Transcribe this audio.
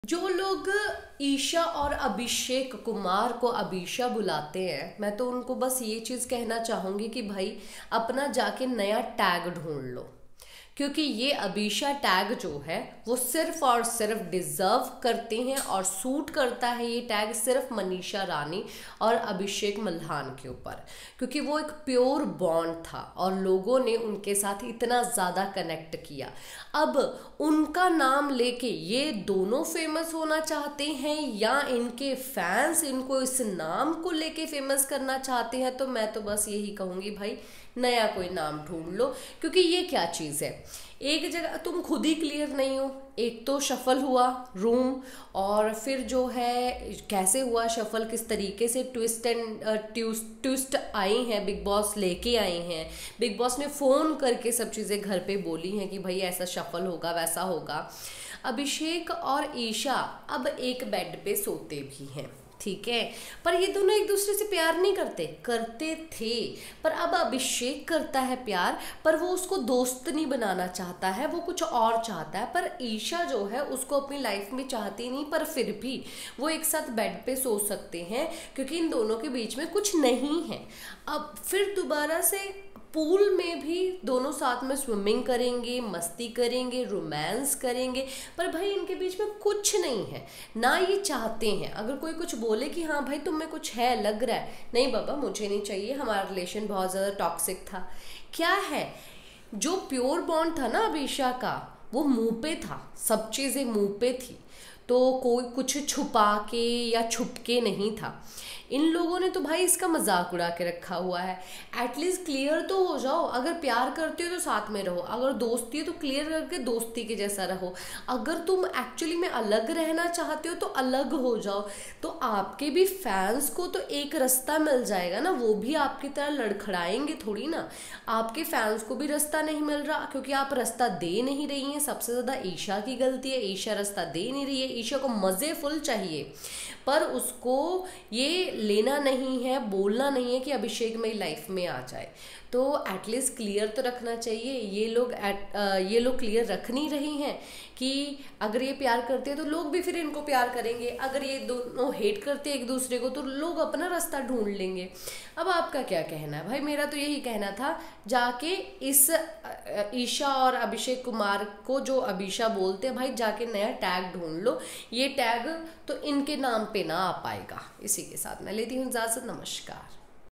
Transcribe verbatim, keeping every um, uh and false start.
जो लोग ईशा और अभिषेक कुमार को अभिषा बुलाते हैं, मैं तो उनको बस ये चीज़ कहना चाहूँगी कि भाई अपना जाके नया टैग ढूंढ लो, क्योंकि ये अभिषा टैग जो है वो सिर्फ और सिर्फ डिजर्व करते हैं और सूट करता है ये टैग सिर्फ मनीषा रानी और अभिषेक मल्हान के ऊपर, क्योंकि वो एक प्योर बॉन्ड था और लोगों ने उनके साथ इतना ज़्यादा कनेक्ट किया। अब उनका नाम लेके ये दोनों फेमस होना चाहते हैं या इनके फैंस इनको इस नाम को लेके फेमस करना चाहते हैं, तो मैं तो बस यही कहूँगी भाई नया कोई नाम ढूंढ लो, क्योंकि ये क्या चीज़ है, एक जगह तुम खुद ही क्लियर नहीं हो। एक तो शफल हुआ रूम, और फिर जो है कैसे हुआ शफल, किस तरीके से ट्विस्ट एंड ट्विस्ट ट्विस्ट आई हैं, बिग बॉस लेके आए हैं, बिग बॉस ने फ़ोन करके सब चीज़ें घर पे बोली हैं कि भाई ऐसा शफल होगा वैसा होगा। अभिषेक और ईशा अब एक बेड पे सोते भी हैं, ठीक है, पर ये दोनों एक दूसरे से प्यार नहीं करते, करते थे, पर अब अभिषेक करता है प्यार, पर वो उसको दोस्त नहीं बनाना चाहता है, वो कुछ और चाहता है। पर ईशा जो है उसको अपनी लाइफ में चाहती नहीं, पर फिर भी वो एक साथ बेड पे सो सकते हैं क्योंकि इन दोनों के बीच में कुछ नहीं है। अब फिर दोबारा से पूल में भी दोनों साथ में स्विमिंग करेंगे, मस्ती करेंगे, रोमांस करेंगे, पर भाई इनके बीच में कुछ नहीं है, ना ये चाहते हैं। अगर कोई कुछ बोले कि हाँ भाई तुम में कुछ है, लग रहा है, नहीं बाबा मुझे नहीं चाहिए, हमारा रिलेशन बहुत ज़्यादा टॉक्सिक था। क्या है, जो प्योर बॉन्ड था ना अभिषा का, वो मुंह पे था, सब चीज़ें मुंह पे थी, तो कोई कुछ छुपा के या छुप के नहीं था। इन लोगों ने तो भाई इसका मजाक उड़ा के रखा हुआ है। एटलीस्ट क्लियर तो हो जाओ, अगर प्यार करते हो तो साथ में रहो, अगर दोस्ती है तो क्लियर करके दोस्ती के जैसा रहो, अगर तुम एक्चुअली में अलग रहना चाहते हो तो अलग हो जाओ, तो आपके भी फैंस को तो एक रास्ता मिल जाएगा ना, वो भी आपकी तरह लड़खड़ाएंगे थोड़ी ना। आपके फैंस को भी रास्ता नहीं मिल रहा क्योंकि आप रास्ता दे नहीं रही हैं, सबसे ज़्यादा ईशा की गलती है, ईशा रास्ता दे नहीं रही है। ईशा को मज़े फुल चाहिए, पर उसको ये लेना नहीं है, बोलना नहीं है कि अभिषेक मेरी लाइफ में आ जाए, तो एटलीस्ट क्लियर तो रखना चाहिए। ये लोग एट आ, ये लोग क्लियर रख नहीं रही हैं कि अगर ये प्यार करते हैं तो लोग भी फिर इनको प्यार करेंगे, अगर ये दोनों हेट करते हैं एक दूसरे को तो लोग अपना रास्ता ढूंढ लेंगे। अब आपका क्या कहना है भाई? मेरा तो यही कहना था, जाके इस ईशा और अभिषेक कुमार को जो अभिषा बोलते हैं, भाई जाके नया टैग ढूंढ लो, ये टैग तो इनके नाम पे ना आ पाएगा। इसी के साथ मैं लेती हूँ इजाज़त, नमस्कार।